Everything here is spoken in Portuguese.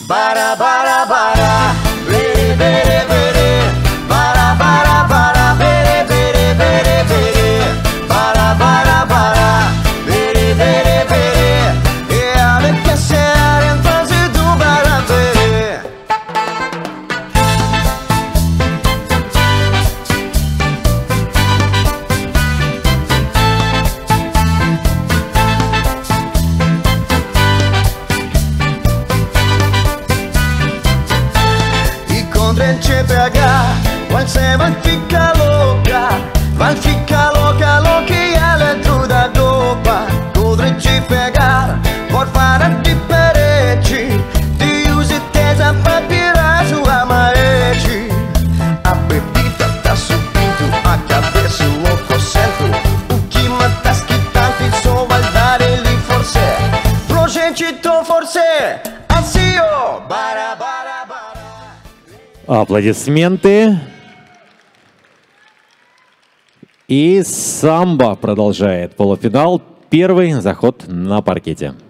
Bara bara bara, bere bere bere, bara bara bara, bere bere bere bere, bara bara bara, bere bere bere, e ave che ser en fase du bara bere. Qual se van fica louca, louca e ela é toda dopa. Podre te pegar, por fora diferente. Te use tesa pra pirar sua maete. A bebida tá subindo, a cabeça louco centro. O que matas que tanto e só vai dar ele force. Pro gente to force, assim ó, bara bara bara. Аплодисменты. И самбо продолжает полуфинал. Первый заход на паркете.